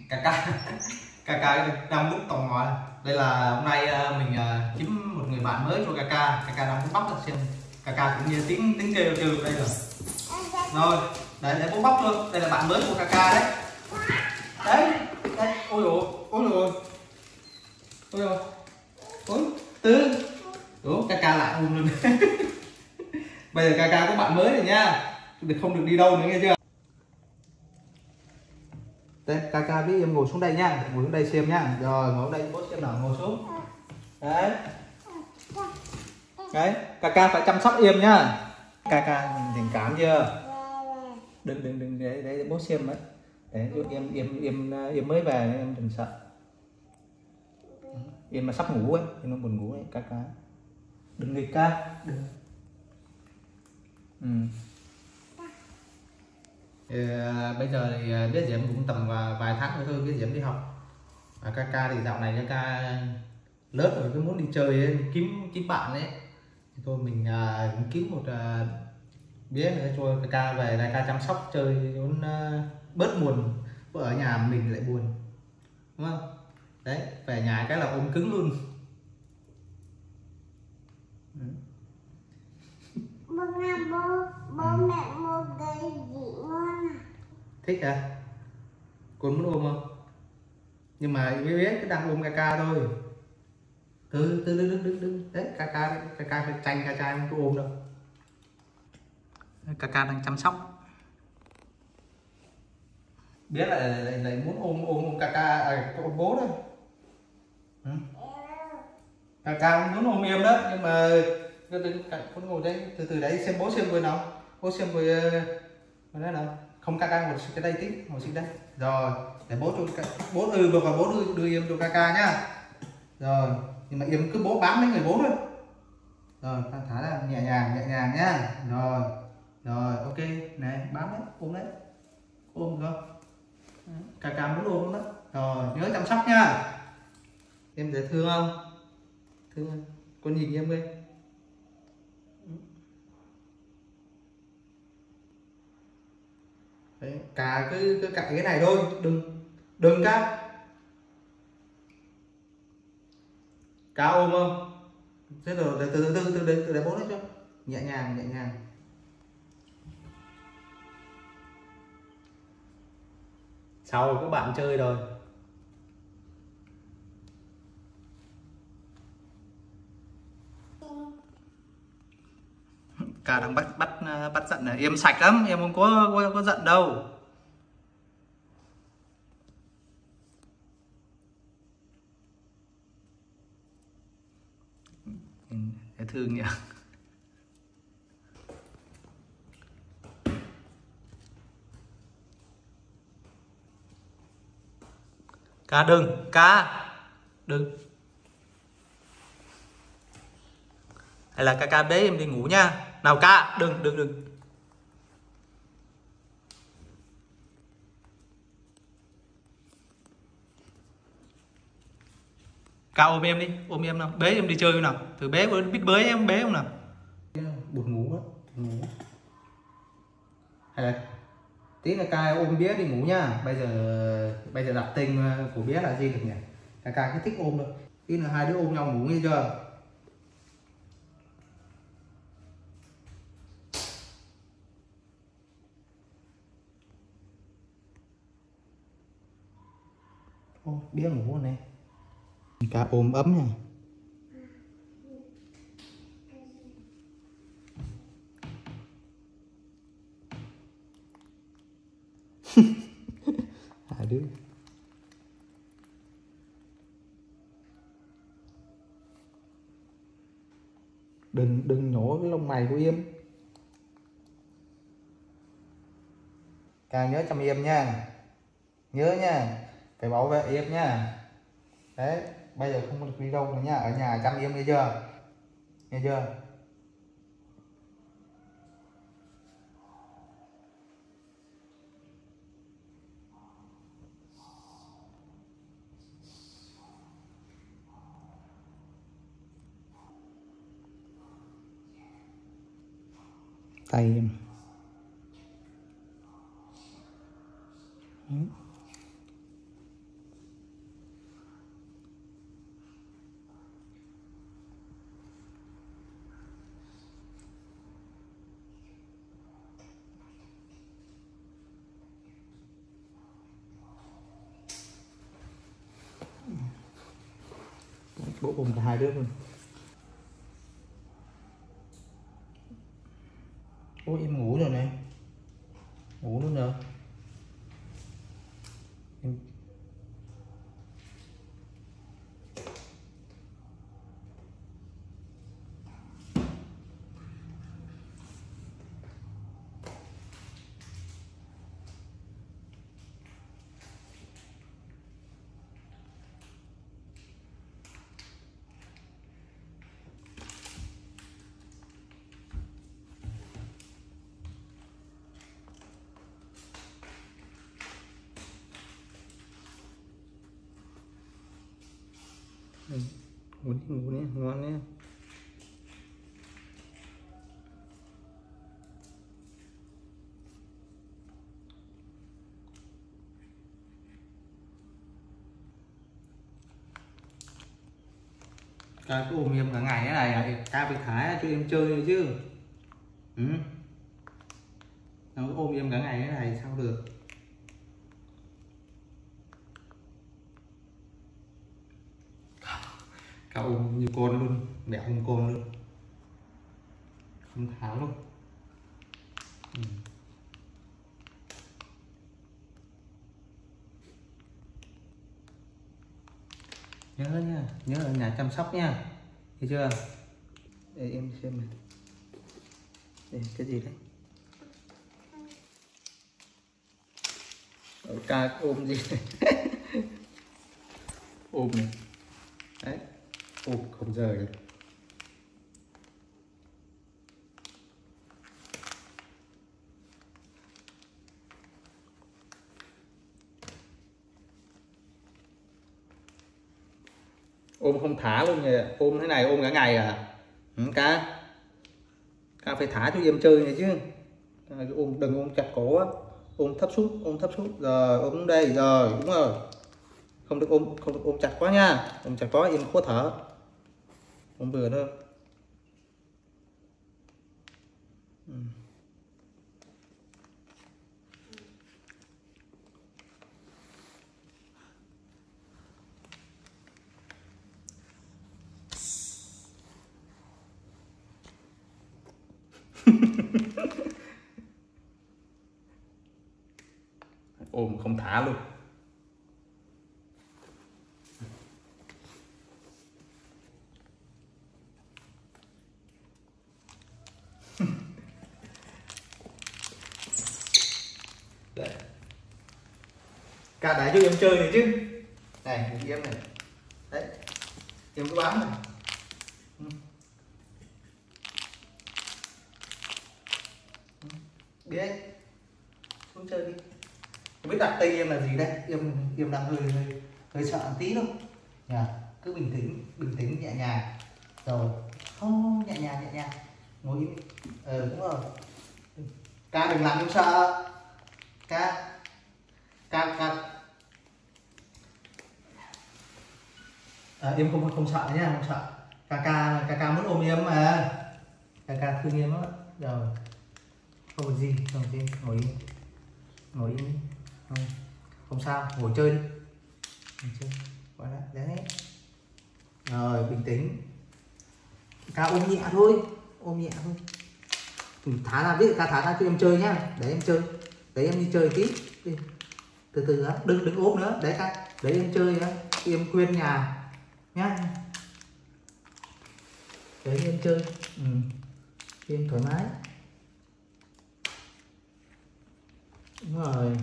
Ca Ca đang bút tò mò. Đây là hôm nay mình kiếm một người bạn mới cho Ca đang bút bắp xem. Ca cũng như tiếng kêu đây rồi. Rồi đấy bút bắp luôn. Đây là bạn mới của Ca đấy. Đấy ôi rồi ôi Tư Ca lại ôm luôn. Bây giờ Ca có bạn mới rồi nha, không được đi đâu nữa nghe chưa. Đây Ca với em ngồi xuống đây nha, ngồi xuống đây xem nha. Rồi ngồi đây bố xem nào, ngồi xuống. Đấy Ca phải chăm sóc em nhá. Ca tình cảm chưa. Đừng để bố xem đấy. Để em mới về em đừng sợ. Em mà sắp ngủ ấy, em nó buồn ngủ ấy. Ca đừng nghịch Ca, đừng. Bây giờ thì biết Diễm cũng tầm vài tháng nữa thôi biết Diễm đi học. Ca thì dạo này Ca lớp rồi cứ muốn đi chơi ấy, kiếm bạn ấy. Thì thôi mình cũng kiếm một bé nữa cho Ca về đây Ca chăm sóc chơi muốn bớt buồn. Ở nhà mình lại buồn đúng không. Đấy về nhà cái là ôm cứng luôn. Bố mẹ mua cái gì ngon à? Thích à? Con muốn ôm không? Nhưng mà bé cứ đang ôm Ca thôi. Từ đứng đấy Ca phải tranh Ca trai không có ôm đâu. Ca đang chăm sóc. Biết lại muốn ôm Ca ôm bố đấy. Ca muốn ôm em đó nhưng mà con ngồi đây từ đấy xem bố xem vừa nào, bố xem vừa nói nào. Không Ca ngồi cái đây tí, ngồi xin đây. Rồi để bố cho bố và bố đưa em cho Ca nhá. Rồi nhưng mà em cứ bố bám lấy người bố thôi. Rồi thả ra nhẹ nhàng nhá. Rồi ok này bám đấy, ôm đấy, ôm được không. Ca muốn ôm đó. Rồi nhớ chăm sóc nha. Em dễ thương không? Thương con nhìn em đi. Đấy, Ca cứ cạy cái này thôi, đừng Ca ôm không. Thế rồi từ để bố lấy cho nhẹ nhàng. Sau các bạn chơi rồi. Ca đang bắt giận này, em sạch lắm, em không có giận đâu. Dễ thương nhỉ. Ca đừng. Hay là Ca bế em đi ngủ nha. Nào Ca đừng. Ca ôm em đi, ôm em nào, bế em đi chơi nào. Thử bế biết bế em bế không nào. Buồn ngủ quá, Hay là tí là Ca ôm bé đi ngủ nha. Bây giờ đặt tên của bé là gì được nhỉ? Ca cứ thích ôm thôi. Tí là hai đứa ôm nhau ngủ nghe chưa? Ô, bé ngủ rồi này. Ca ôm ấm nha. Hai đứa. Đừng nhổ cái lông mày của em. Ca nhớ chăm em nha. Nhớ nha, phải bảo vệ em nha. Đấy, bây giờ không được đi đâu nữa nha, ở nhà chăm em nghe chưa? Nghe chưa? Tay em. Bố ôm cả hai đứa luôn. Ôi em ngủ rồi này, ngủ luôn rồi. Em... ngủ đi ngon nhé. Ca cứ ôm em cả ngày thế này, ca phải thả cho em chơi chứ. Ừ. Nó ôm em cả ngày thế này sao được. Ca ôm như con luôn, mẹ ôm con luôn, không thả luôn. Ừ. Nhớ nha, nhớ ở nhà chăm sóc nha, thấy chưa? Để em xem này. Đây, cái gì đấy? Ca ôm gì này? Ôm này. Đấy, ôm không rời được. Ôm không thả luôn nhỉ, ôm thế này ôm cả ngày à? Ừ, ca phải thả cho em chơi này chứ. Ôm đừng ôm chặt cổ á, ôm thấp xuống rồi, ôm đây rồi, đúng rồi. Không được ôm chặt quá nha, ôm chặt quá em khó thở. Ôm vừa thôi. Ừ. Ôm không thả luôn. Đấy. Cả đá cho em chơi này chứ. Này em này. Đấy. Em cứ bám này. Đi đấy. Xuống chơi đi. Không biết đặt tay em là gì đây? Em đang hơi sợ tí thôi. Nhà, cứ bình tĩnh nhẹ nhàng. Rồi, không nhẹ nhàng. Ngồi im. Đúng rồi. Ca đừng làm em sợ. Ca. Em không sợ nha, không sợ. Ca muốn ôm em mà. Ca thương em á. Rồi. Không có gì, ngồi im. Không sao, ngồi chơi đi. Gọi là đấy. Rồi, bình tĩnh. Ca ôm nhẹ thôi. Thả ra, biết ca thả ra cho em chơi nhá. Để em chơi. Để em đi chơi tí. Đi. Từ từ đó, đừng ôm nữa. Để ca, để em chơi đó. Em khuyên nhà nhá. Để em chơi. Em thoải mái. Đúng rồi.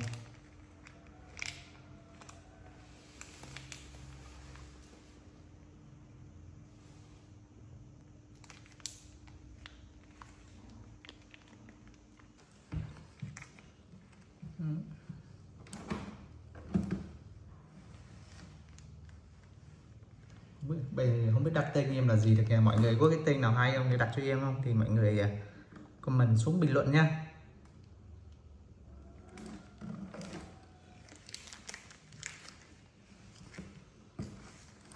Không biết đặt tên em là gì được kìa. Mọi người có cái tên nào hay không thì đặt cho em không thì mọi người comment xuống bình luận nha.